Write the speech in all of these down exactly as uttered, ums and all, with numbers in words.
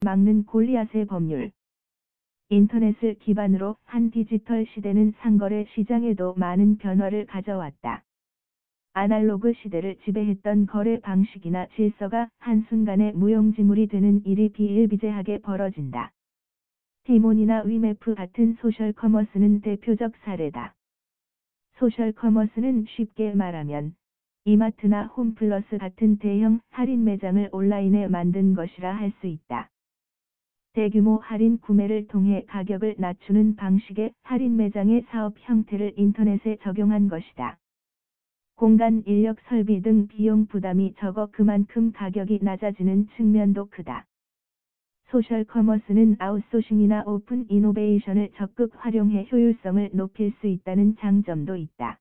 막는 골리앗의 법률. 인터넷을 기반으로 한 디지털 시대는 상거래 시장에도 많은 변화를 가져왔다. 아날로그 시대를 지배했던 거래 방식이나 질서가 한순간에 무용지물이 되는 일이 비일비재하게 벌어진다. 티몬이나 위메프 같은 소셜 커머스는 대표적 사례다. 소셜 커머스는 쉽게 말하면 이마트나 홈플러스 같은 대형 할인 매장을 온라인에 만든 것이라 할 수 있다. 대규모 할인 구매를 통해 가격을 낮추는 방식의 할인 매장의 사업 형태를 인터넷에 적용한 것이다. 공간, 인력, 설비 등 비용 부담이 적어 그만큼 가격이 낮아지는 측면도 크다. 소셜 커머스는 아웃소싱이나 오픈 이노베이션을 적극 활용해 효율성을 높일 수 있다는 장점도 있다.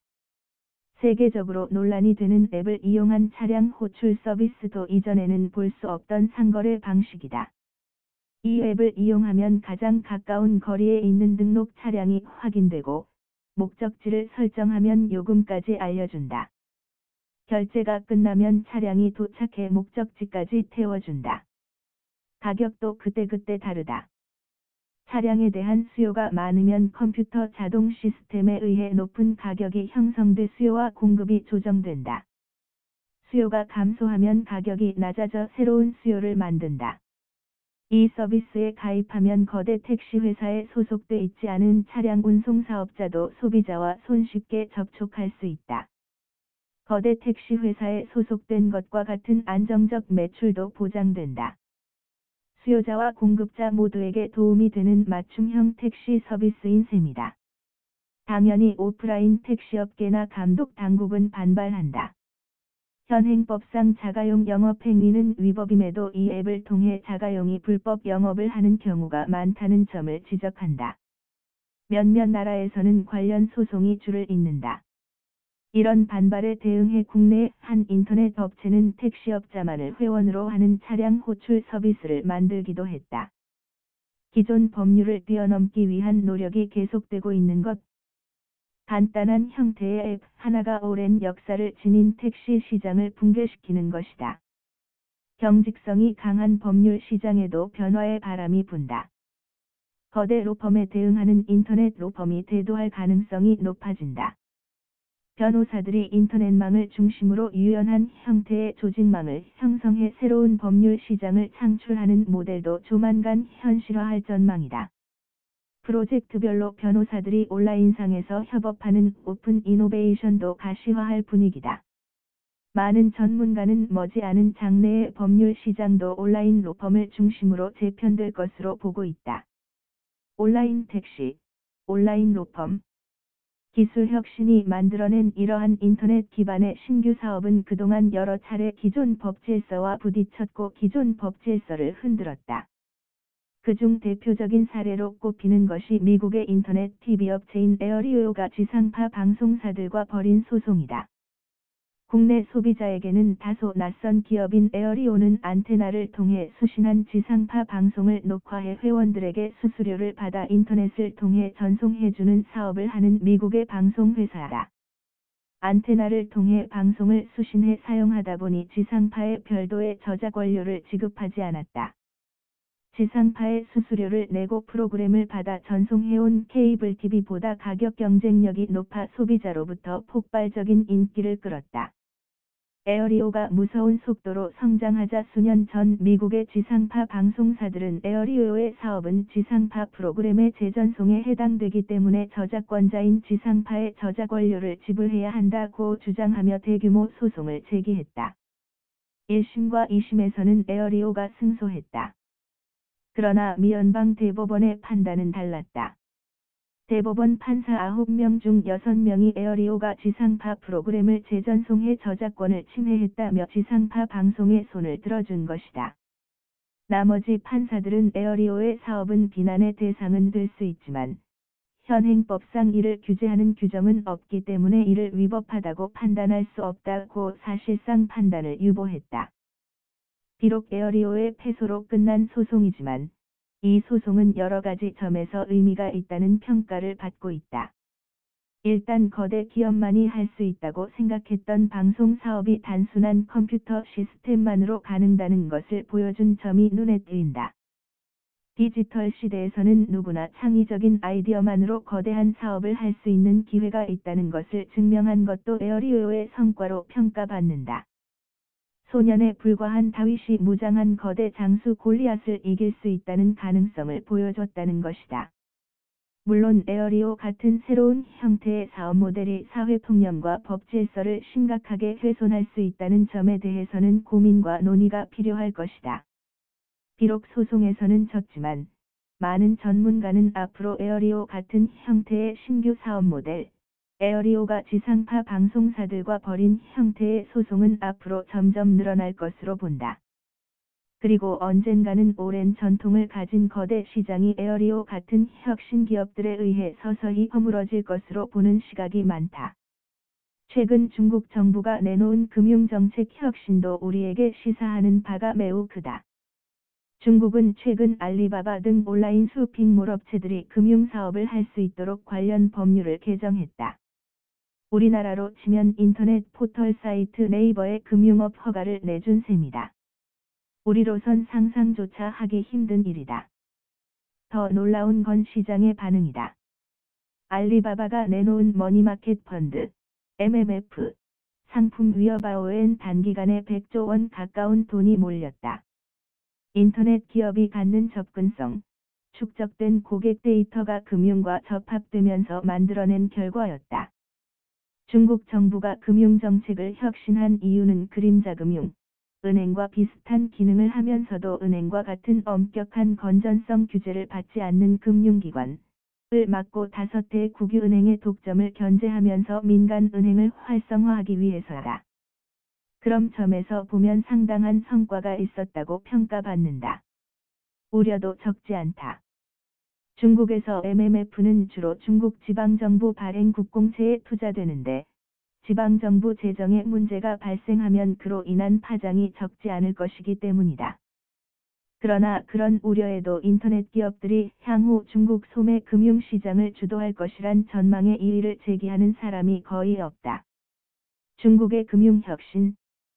세계적으로 논란이 되는 앱을 이용한 차량 호출 서비스도 이전에는 볼 수 없던 상거래 방식이다. 이 앱을 이용하면 가장 가까운 거리에 있는 등록 차량이 확인되고 목적지를 설정하면 요금까지 알려준다. 결제가 끝나면 차량이 도착해 목적지까지 태워준다. 가격도 그때그때 다르다. 차량에 대한 수요가 많으면 컴퓨터 자동 시스템에 의해 높은 가격이 형성돼 수요와 공급이 조정된다. 수요가 감소하면 가격이 낮아져 새로운 수요를 만든다. 이 서비스에 가입하면 거대 택시 회사에 소속돼 있지 않은 차량 운송 사업자도 소비자와 손쉽게 접촉할 수 있다. 거대 택시 회사에 소속된 것과 같은 안정적 매출도 보장된다. 수요자와 공급자 모두에게 도움이 되는 맞춤형 택시 서비스인 셈이다. 당연히 오프라인 택시업계나 감독 당국은 반발한다. 현행법상 자가용 영업행위는 위법임에도 이 앱을 통해 자가용이 불법 영업을 하는 경우가 많다는 점을 지적한다. 몇몇 나라에서는 관련 소송이 줄을 잇는다. 이런 반발에 대응해 국내 한 인터넷 업체는 택시업자만을 회원으로 하는 차량 호출 서비스를 만들기도 했다. 기존 법률을 뛰어넘기 위한 노력이 계속되고 있는 것. 간단한 형태의 앱 하나가 오랜 역사를 지닌 택시 시장을 붕괴시키는 것이다. 경직성이 강한 법률 시장에도 변화의 바람이 분다. 거대 로펌에 대응하는 인터넷 로펌이 대두할 가능성이 높아진다. 변호사들이 인터넷망을 중심으로 유연한 형태의 조직망을 형성해 새로운 법률 시장을 창출하는 모델도 조만간 현실화할 전망이다. 프로젝트별로 변호사들이 온라인상에서 협업하는 오픈 이노베이션도 가시화할 분위기다. 많은 전문가는 머지않은 장래의 법률 시장도 온라인 로펌을 중심으로 재편될 것으로 보고 있다. 온라인 택시, 온라인 로펌. 기술 혁신이 만들어낸 이러한 인터넷 기반의 신규 사업은 그동안 여러 차례 기존 법 질서와 부딪혔고 기존 법 질서를 흔들었다. 그중 대표적인 사례로 꼽히는 것이 미국의 인터넷 티비 업체인 에어리오가 지상파 방송사들과 벌인 소송이다. 국내 소비자에게는 다소 낯선 기업인 에어리오는 안테나를 통해 수신한 지상파 방송을 녹화해 회원들에게 수수료를 받아 인터넷을 통해 전송해주는 사업을 하는 미국의 방송회사다. 안테나를 통해 방송을 수신해 사용하다 보니 지상파에 별도의 저작 권료를 지급하지 않았다. 지상파에 수수료를 내고 프로그램을 받아 전송해온 케이블 티비보다 가격 경쟁력이 높아 소비자로부터 폭발적인 인기를 끌었다. 에어리오가 무서운 속도로 성장하자 수년 전 미국의 지상파 방송사들은 에어리오의 사업은 지상파 프로그램의 재전송에 해당되기 때문에 저작권자인 지상파에 저작 권료를 지불해야 한다고 주장하며 대규모 소송을 제기했다. 일 심과 이 심에서는 에어리오가 승소했다. 그러나 미 연방 대법원의 판단은 달랐다. 대법원 판사 아홉 명 중 여섯 명이 에어리오가 지상파 프로그램을 재전송해 저작권을 침해했다며 지상파 방송에 손을 들어준 것이다. 나머지 판사들은 에어리오의 사업은 비난의 대상은 될 수 있지만 현행법상 이를 규제하는 규정은 없기 때문에 이를 위법하다고 판단할 수 없다고 사실상 판단을 유보했다. 비록 에어리오의 패소로 끝난 소송이지만 이 소송은 여러 가지 점에서 의미가 있다는 평가를 받고 있다. 일단 거대 기업만이 할 수 있다고 생각했던 방송 사업이 단순한 컴퓨터 시스템만으로 가능하다는 것을 보여준 점이 눈에 띄인다. 디지털 시대에서는 누구나 창의적인 아이디어만으로 거대한 사업을 할 수 있는 기회가 있다는 것을 증명한 것도 에어리오의 성과로 평가받는다. 소년에 불과한 다윗이 무장한 거대 장수 골리앗을 이길 수 있다는 가능성을 보여줬다는 것이다. 물론 에어리오 같은 새로운 형태의 사업 모델이 사회 통념과 법 질서를 심각하게 훼손할 수 있다는 점에 대해서는 고민과 논의가 필요할 것이다. 비록 소송에서는 졌지만 많은 전문가는 앞으로 에어리오 같은 형태의 신규 사업 모델, 에어리오가 지상파 방송사들과 벌인 형태의 소송은 앞으로 점점 늘어날 것으로 본다. 그리고 언젠가는 오랜 전통을 가진 거대 시장이 에어리오 같은 혁신 기업들에 의해 서서히 허물어질 것으로 보는 시각이 많다. 최근 중국 정부가 내놓은 금융정책 혁신도 우리에게 시사하는 바가 매우 크다. 중국은 최근 알리바바 등 온라인 쇼핑몰 업체들이 금융사업을 할 수 있도록 관련 법률을 개정했다. 우리나라로 치면 인터넷 포털 사이트 네이버에 금융업 허가를 내준 셈이다. 우리로선 상상조차 하기 힘든 일이다. 더 놀라운 건 시장의 반응이다. 알리바바가 내놓은 머니마켓 펀드, 엠엠에프, 상품 위어바오엔 단기간에 백조 원 가까운 돈이 몰렸다. 인터넷 기업이 갖는 접근성, 축적된 고객 데이터가 금융과 접합되면서 만들어낸 결과였다. 중국 정부가 금융정책을 혁신한 이유는 그림자 금융, 은행과 비슷한 기능을 하면서도 은행과 같은 엄격한 건전성 규제를 받지 않는 금융기관을 막고 다섯 대 국유은행의 독점을 견제하면서 민간은행을 활성화하기 위해서다. 그런 점에서 보면 상당한 성과가 있었다고 평가받는다. 우려도 적지 않다. 중국에서 엠엠에프는 주로 중국 지방정부 발행 국공채에 투자되는데 지방정부 재정에 문제가 발생하면 그로 인한 파장이 적지 않을 것이기 때문이다. 그러나 그런 우려에도 인터넷 기업들이 향후 중국 소매 금융시장을 주도할 것이란 전망에 이의를 제기하는 사람이 거의 없다. 중국의 금융혁신.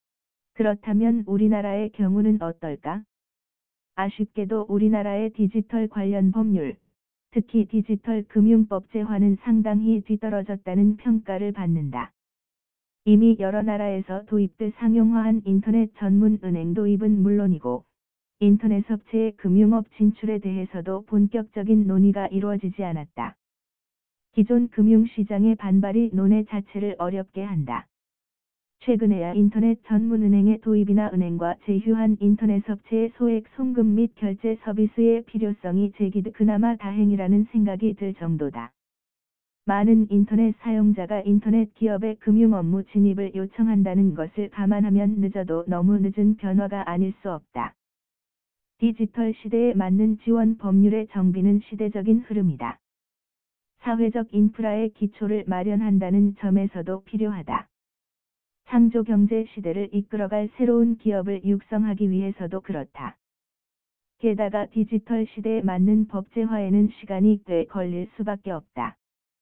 그렇다면 우리나라의 경우는 어떨까? 아쉽게도 우리나라의 디지털 관련 법률, 특히 디지털 금융법 제화는 상당히 뒤떨어졌다는 평가를 받는다. 이미 여러 나라에서 도입돼 상용화한 인터넷 전문 은행 도입은 물론이고, 인터넷 업체의 금융업 진출에 대해서도 본격적인 논의가 이루어지지 않았다. 기존 금융시장의 반발이 논의 자체를 어렵게 한다. 최근에야 인터넷 전문 은행의 도입이나 은행과 제휴한 인터넷 업체의 소액 송금 및 결제 서비스의 필요성이 제기돼 그나마 다행이라는 생각이 들 정도다. 많은 인터넷 사용자가 인터넷 기업의 금융 업무 진입을 요청한다는 것을 감안하면 늦어도 너무 늦은 변화가 아닐 수 없다. 디지털 시대에 맞는 지원 법률의 정비는 시대적인 흐름이다. 사회적 인프라의 기초를 마련한다는 점에서도 필요하다. 창조 경제 시대를 이끌어갈 새로운 기업을 육성하기 위해서도 그렇다. 게다가 디지털 시대에 맞는 법제화에는 시간이 꽤 걸릴 수밖에 없다.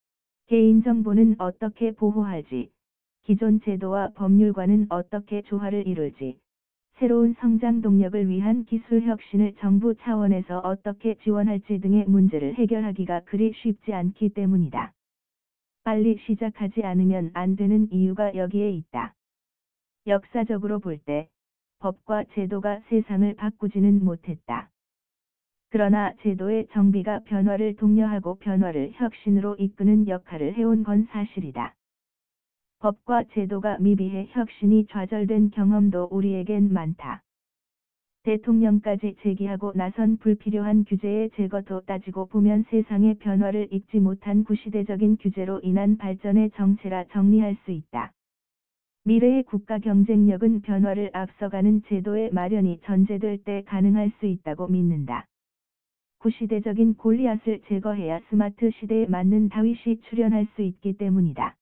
개인정보는 어떻게 보호할지, 기존 제도와 법률과는 어떻게 조화를 이룰지, 새로운 성장 동력을 위한 기술 혁신을 정부 차원에서 어떻게 지원할지 등의 문제를 해결하기가 그리 쉽지 않기 때문이다. 빨리 시작하지 않으면 안 되는 이유가 여기에 있다. 역사적으로 볼 때, 법과 제도가 세상을 바꾸지는 못했다. 그러나 제도의 정비가 변화를 독려하고 변화를 혁신으로 이끄는 역할을 해온 건 사실이다. 법과 제도가 미비해 혁신이 좌절된 경험도 우리에겐 많다. 대통령까지 제기하고 나선 불필요한 규제의 제거도 따지고 보면 세상의 변화를 읽지 못한 구시대적인 규제로 인한 발전의 정체라 정리할 수 있다. 미래의 국가 경쟁력은 변화를 앞서가는 제도의 마련이 전제될 때 가능할 수 있다고 믿는다. 구시대적인 골리앗을 제거해야 스마트 시대에 맞는 다윗이 출현할 수 있기 때문이다.